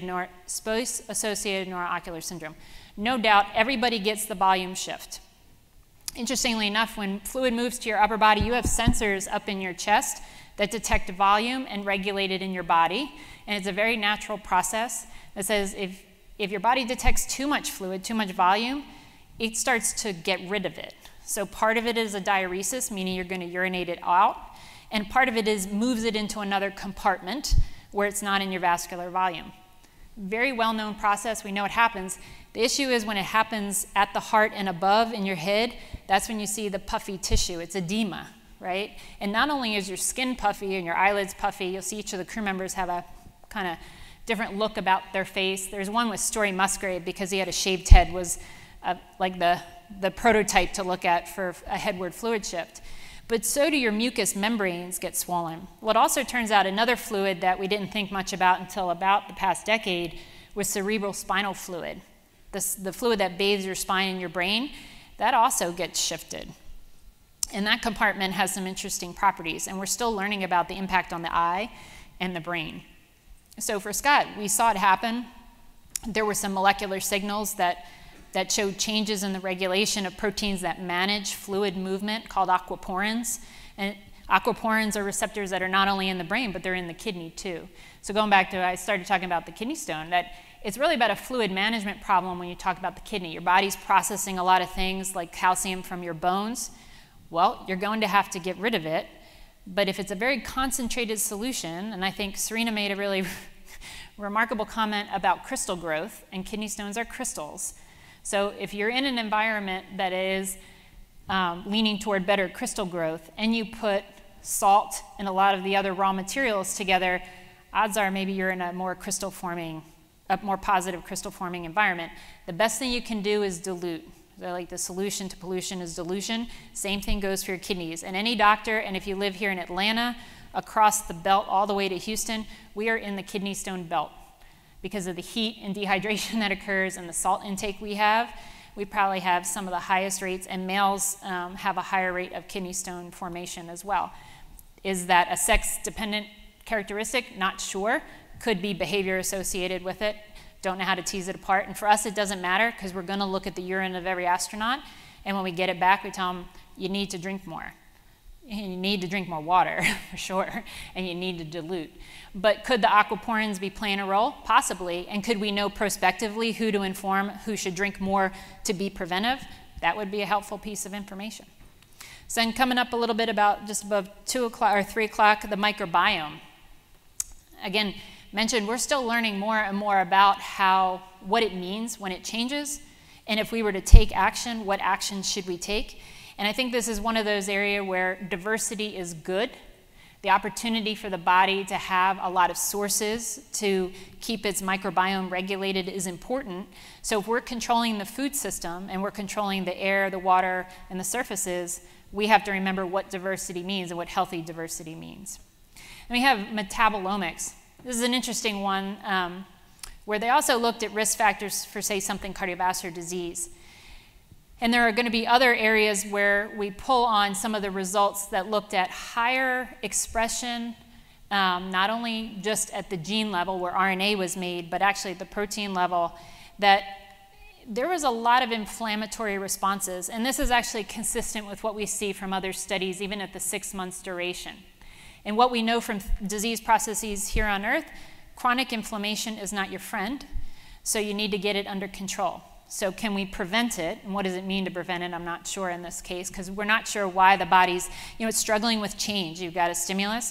neuroocular syndrome. No doubt, everybody gets the volume shift. Interestingly enough, when fluid moves to your upper body, you have sensors up in your chest that detect volume and regulate it in your body. And it's a very natural process that says if your body detects too much fluid, too much volume, it starts to get rid of it. So part of it is a diuresis, meaning you're going to urinate it out. And part of it is moves it into another compartment where it's not in your vascular volume. Very well-known process. We know it happens. The issue is when it happens at the heart and above in your head, that's when you see the puffy tissue. It's edema, right? And not only is your skin puffy and your eyelids puffy, you'll see each of the crew members have a kind of different look about their face. There's one with Story Musgrave, because he had a shaved head, was like the prototype to look at for a headward fluid shift. But so do your mucous membranes get swollen. What also turns out, another fluid that we didn't think much about until about the past decade was cerebral spinal fluid. The fluid that bathes your spine and your brain, that also gets shifted. And that compartment has some interesting properties, and we're still learning about the impact on the eye and the brain. So for Scott, we saw it happen. There were some molecular signals that showed changes in the regulation of proteins that manage fluid movement called aquaporins. And aquaporins are receptors that are not only in the brain, but they're in the kidney too. So going back to, I started talking about the kidney stone, that it's really about a fluid management problem when you talk about the kidney. Your body's processing a lot of things like calcium from your bones. Well, you're going to have to get rid of it. But if it's a very concentrated solution, and I think Serena made a really remarkable comment about crystal growth, and kidney stones are crystals. So if you're in an environment that is leaning toward better crystal growth, and you put salt and a lot of the other raw materials together, odds are maybe you're in a more positive crystal forming environment. The best thing you can do is dilute. They're like the solution to pollution is dilution. Same thing goes for your kidneys. And any doctor, and if you live here in Atlanta, across the belt all the way to Houston, we are in the kidney stone belt. Because of the heat and dehydration that occurs and the salt intake we have, we probably have some of the highest rates, and males have a higher rate of kidney stone formation as well. Is that a sex-dependent characteristic? Not sure. Could be behavior associated with it. don't know how to tease it apart. And for us, it doesn't matter because we're going to look at the urine of every astronaut. And when we get it back, we tell them, you need to drink more. And you need to drink more water, for sure, and you need to dilute. But could the aquaporins be playing a role? Possibly. And could we know prospectively who to inform, who should drink more to be preventive? That would be a helpful piece of information. So then coming up a little bit about just above 2 o'clock or 3 o'clock, the microbiome. Again, mentioned we're still learning more and more about what it means when it changes, and if we were to take action, what action should we take? And I think this is one of those areas where diversity is good. The opportunity for the body to have a lot of sources to keep its microbiome regulated is important. So if we're controlling the food system and we're controlling the air, the water, and the surfaces, we have to remember what diversity means and what healthy diversity means. And we have metabolomics. This is an interesting one where they also looked at risk factors for, say, something cardiovascular disease. And there are going to be other areas where we pull on some of the results that looked at higher expression, not only just at the gene level where RNA was made, but actually at the protein level, that there was a lot of inflammatory responses. And this is actually consistent with what we see from other studies, even at the 6 months duration. And what we know from disease processes here on Earth, chronic inflammation is not your friend, so you need to get it under control. So can we prevent it? And what does it mean to prevent it? I'm not sure in this case, because we're not sure why the body's, it's struggling with change. You've got a stimulus.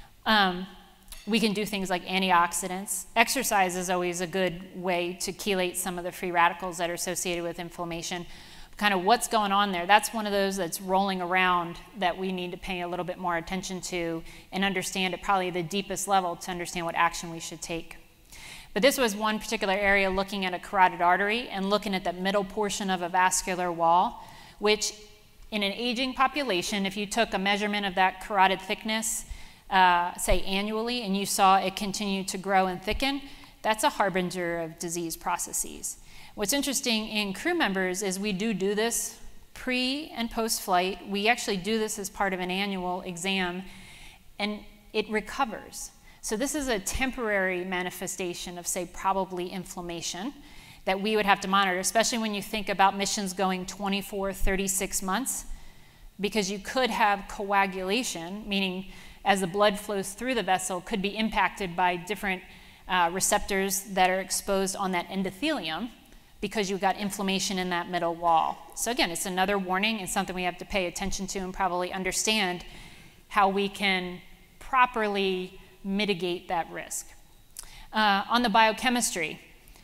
We can do things like antioxidants. Exercise is always a good way to chelate some of the free radicals that are associated with inflammation. Kind of what's going on there. That's one of those that's rolling around that we need to pay a little bit more attention to and understand at probably the deepest level to understand what action we should take. But this was one particular area looking at a carotid artery and looking at that middle portion of a vascular wall, which in an aging population, if you took a measurement of that carotid thickness, say annually, and you saw it continue to grow and thicken, that's a harbinger of disease processes. What's interesting in crew members is we do this pre and post-flight. We actually do this as part of an annual exam, and it recovers. So this is a temporary manifestation of, say, probably inflammation that we would have to monitor, especially when you think about missions going 24, 36 months, because you could have coagulation, meaning as the blood flows through the vessel, could be impacted by different receptors that are exposed on that endothelium because you've got inflammation in that middle wall. So again, it's another warning and something we have to pay attention to and probably understand how we can properly mitigate that risk. On the biochemistry,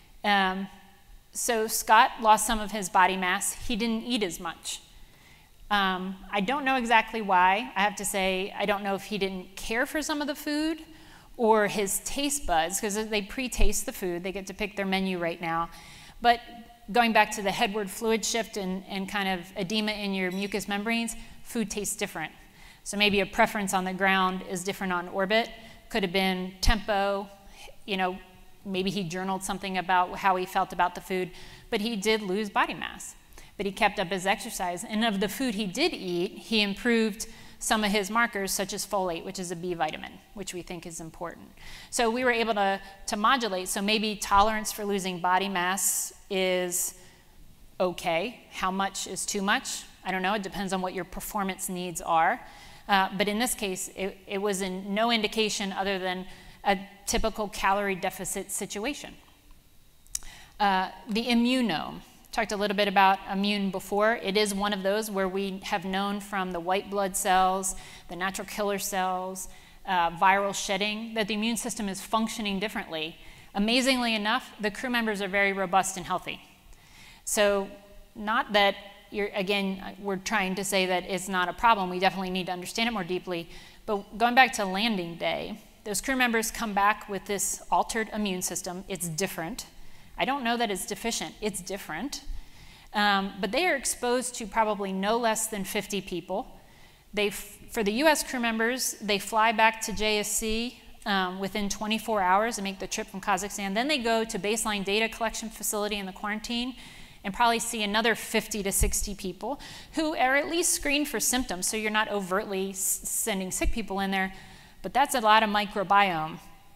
so Scott lost some of his body mass. He didn't eat as much. I don't know exactly why. I have to say, I don't know if he didn't care for some of the food or his taste buds, because they pre-taste the food. They get to pick their menu right now. But going back to the headward fluid shift and kind of edema in your mucous membranes, food tastes different. So maybe a preference on the ground is different on orbit. Could have been tempo, maybe he journaled something about how he felt about the food, but he did lose body mass. But he kept up his exercise. And of the food he did eat, he improved some of his markers, such as folate, which is a B vitamin, which we think is important. So we were able to modulate. So maybe tolerance for losing body mass is okay. How much is too much? I don't know. It depends on what your performance needs are. But in this case, it was no indication other than a typical calorie deficit situation. The immunome. Talked a little bit about immune before. It is one of those where we have known from the white blood cells, the natural killer cells, viral shedding, that the immune system is functioning differently. Amazingly enough, the crew members are very robust and healthy. So not that we're trying to say that it's not a problem. We definitely need to understand it more deeply. But going back to landing day, those crew members come back with this altered immune system. It's different. I don't know that it's deficient. It's different. But they are exposed to probably no less than 50 people. For the U.S. crew members, they fly back to JSC within 24 hours and make the trip from Kazakhstan. Then they go to baseline data collection facility in the quarantine and probably see another 50 to 60 people who are at least screened for symptoms, so you're not overtly sending sick people in there. But that's a lot of microbiome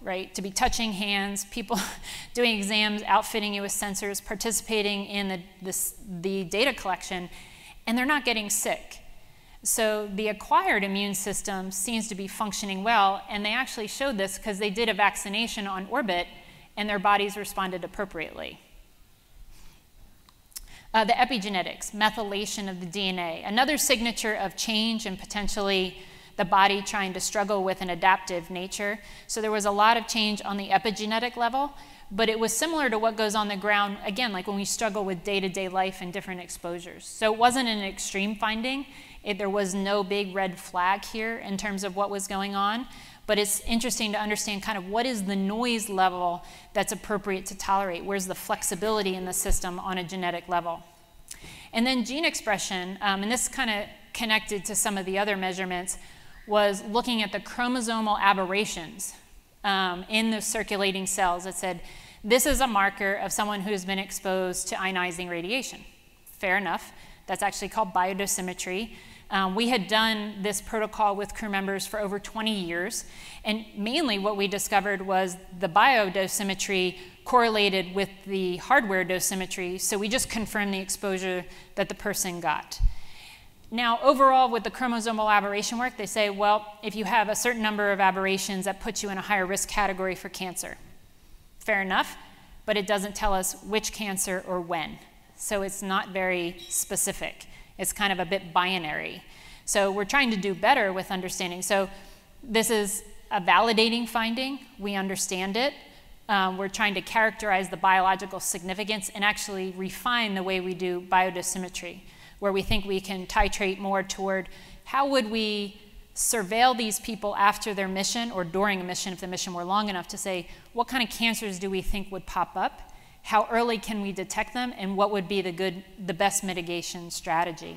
right? To be touching hands, people doing exams, outfitting you with sensors, participating in the data collection, and they're not getting sick. So the acquired immune system seems to be functioning well, and they actually showed this because they did a vaccination on orbit, and their bodies responded appropriately. The epigenetics, methylation of the DNA, another signature of change and potentially the body trying to struggle with an adaptive nature. So there was a lot of change on the epigenetic level, but it was similar to what goes on the ground, again, like when we struggle with day-to-day life and different exposures. So it wasn't an extreme finding. There was no big red flag here in terms of what was going on, but it's interesting to understand kind of what is the noise level that's appropriate to tolerate. Where's the flexibility in the system on a genetic level? And then gene expression, and this kind of connected to some of the other measurements, was looking at the chromosomal aberrations in the circulating cells. It said, this is a marker of someone who's been exposed to ionizing radiation. Fair enough. That's actually called biodosimetry. We had done this protocol with crew members for over 20 years, and mainly what we discovered was the biodosimetry correlated with the hardware dosimetry, so we just confirmed the exposure that the person got. Now, overall, with the chromosomal aberration work, they say, well, if you have a certain number of aberrations, that puts you in a higher risk category for cancer. Fair enough, but it doesn't tell us which cancer or when. So it's not very specific. It's kind of a bit binary. So we're trying to do better with understanding. So this is a validating finding. We understand it. We're trying to characterize the biological significance and actually refine the way we do biodosimetry, where we think we can titrate more toward how would we surveil these people after their mission or during a mission, if the mission were long enough, to say what kind of cancers do we think would pop up, how early can we detect them, and what would be the best mitigation strategy.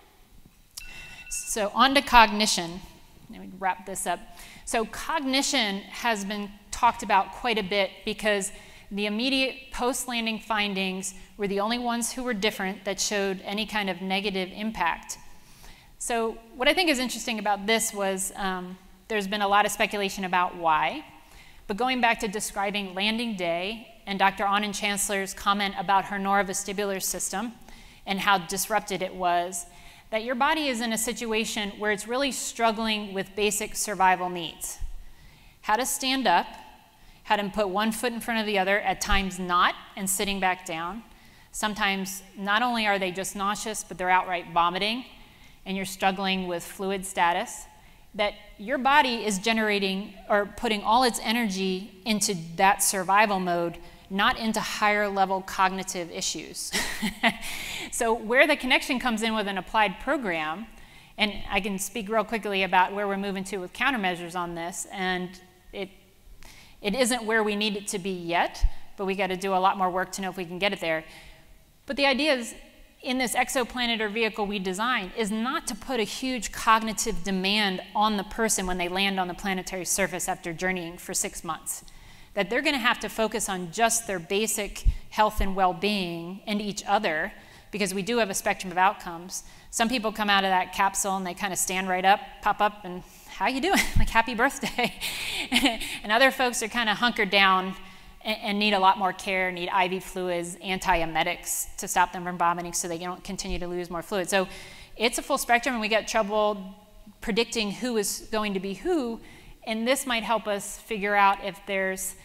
So on to cognition. Let me wrap this up. So cognition has been talked about quite a bit because the immediate post-landing findings were the only ones who were different that showed any kind of negative impact. So what I think is interesting about this was there's been a lot of speculation about why, but going back to describing landing day and Dr. Chancellor's comment about her neurovestibular system and how disrupted it was, that your body is in a situation where it's really struggling with basic survival needs. How to stand up, how to put one foot in front of the other, at times not, and sitting back down. Sometimes not only are they just nauseous, but they're outright vomiting, and you're struggling with fluid status, that your body is generating or putting all its energy into that survival mode, not into higher level cognitive issues. So where the connection comes in with an applied program, and I can speak real quickly about where we're moving to with countermeasures on this, and it isn't where we need it to be yet, but we got to do a lot more work to know if we can get it there. But the idea is, in this exoplanet or vehicle we design, is not to put a huge cognitive demand on the person when they land on the planetary surface after journeying for 6 months. That they're going to have to focus on just their basic health and well-being and each other, because we do have a spectrum of outcomes. Some people come out of that capsule and they kind of stand right up, pop up, and how you doing? Like, happy birthday. And other folks are kind of hunkered down and need a lot more care, need IV fluids, antiemetics to stop them from vomiting so they don't continue to lose more fluid. So it's a full spectrum, and we got trouble predicting who is going to be who, and this might help us figure out if there's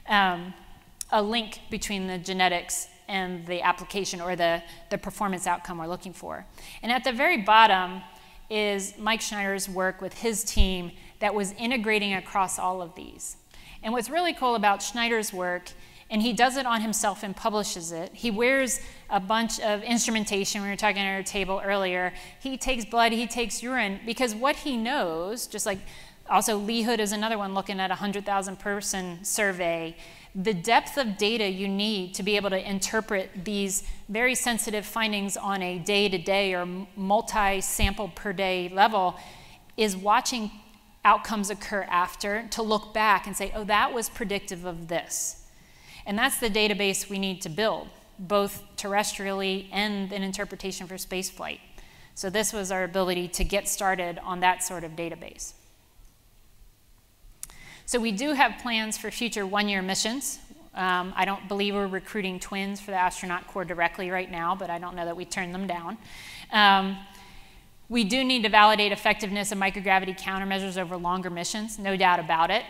a link between the genetics and the application or the performance outcome we're looking for. And at the very bottom is Mike Schneider's work with his team that was integrating across all of these. And what's really cool about Schneider's work, and he does it on himself and publishes it, he wears a bunch of instrumentation. We were talking at our table earlier. He takes blood, he takes urine, because what he knows, just like also Lee Hood is another one looking at a 100,000 person survey, the depth of data you need to be able to interpret these very sensitive findings on a day-to-day or multi-sample per day level is watching outcomes occur after to look back and say, oh, that was predictive of this. And that's the database we need to build, both terrestrially and an interpretation for spaceflight. So this was our ability to get started on that sort of database. So we do have plans for future one-year missions. I don't believe we're recruiting twins for the astronaut corps directly right now, but I don't know that we turn them down. We do need to validate effectiveness of microgravity countermeasures over longer missions, no doubt about it.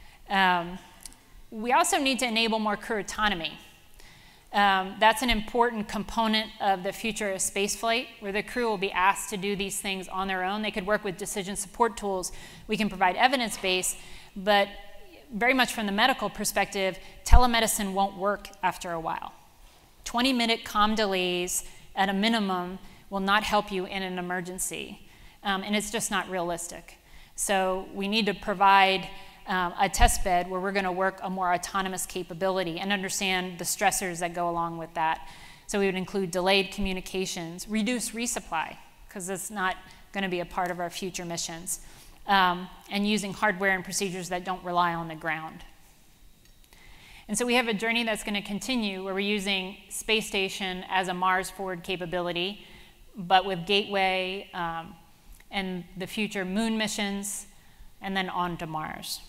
We also need to enable more crew autonomy. That's an important component of the future of spaceflight, where the crew will be asked to do these things on their own. They could work with decision support tools. We can provide evidence base, but very much from the medical perspective, telemedicine won't work after a while. 20-minute comm delays at a minimum will not help you in an emergency, and it's just not realistic. So we need to provide a test bed where we're going to work a more autonomous capability and understand the stressors that go along with that. So we would include delayed communications, reduce resupply, because it's not going to be a part of our future missions, and using hardware and procedures that don't rely on the ground. And so we have a journey that's going to continue where we're using space station as a Mars forward capability, but with Gateway and the future moon missions, and then on to Mars.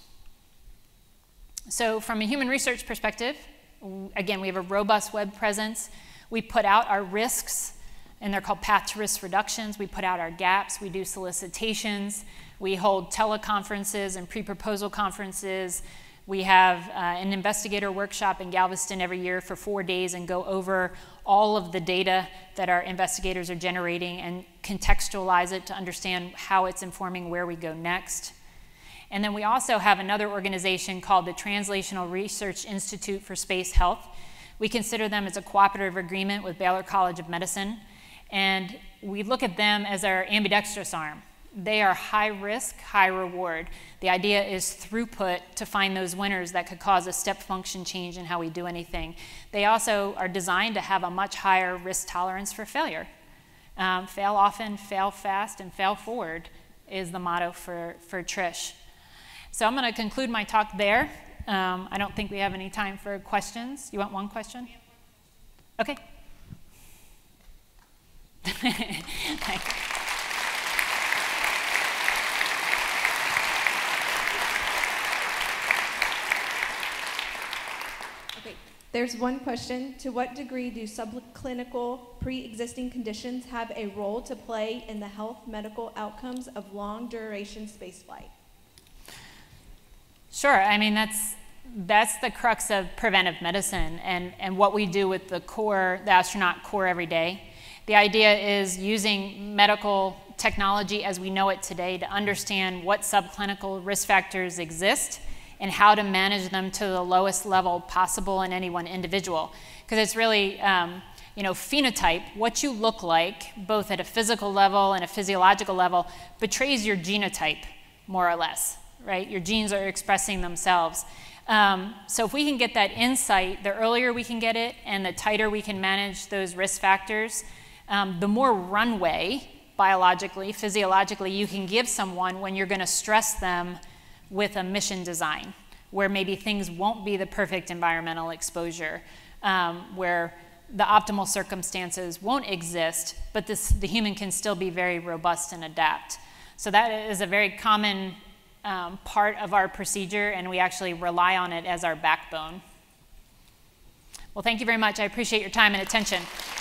So from a human research perspective, again, we have a robust web presence. We put out our risks, and they're called path to risk reductions. We put out our gaps. We do solicitations. We hold teleconferences and pre-proposal conferences. We have an investigator workshop in Galveston every year for 4 days and go over all of the data that our investigators are generating and contextualize it to understand how it's informing where we go next. And then we also have another organization called the Translational Research Institute for Space Health. We consider them as a cooperative agreement with Baylor College of Medicine, and we look at them as our ambidextrous arm. They are high risk, high reward. The idea is throughput to find those winners that could cause a step function change in how we do anything. They also are designed to have a much higher risk tolerance for failure. Fail often, fail fast, and fail forward is the motto for Trish. So I'm going to conclude my talk there. I don't think we have any time for questions. You want one question? Okay. Thank you. There's one question. To what degree do subclinical pre-existing conditions have a role to play in the health medical outcomes of long-duration spaceflight? Sure. I mean, that's the crux of preventive medicine and what we do with the core, the astronaut core every day. The idea is using medical technology as we know it today to understand what subclinical risk factors exist and how to manage them to the lowest level possible in any one individual. Because it's really, phenotype, what you look like, both at a physical level and a physiological level, betrays your genotype, more or less, right? Your genes are expressing themselves. So if we can get that insight, the earlier we can get it and the tighter we can manage those risk factors, the more runway, biologically, physiologically, you can give someone when you're going to stress them with a mission design, where maybe things won't be the perfect environmental exposure, where the optimal circumstances won't exist, but the human can still be very robust and adapt. So that is a very common part of our procedure, and we actually rely on it as our backbone. Well, thank you very much. I appreciate your time and attention.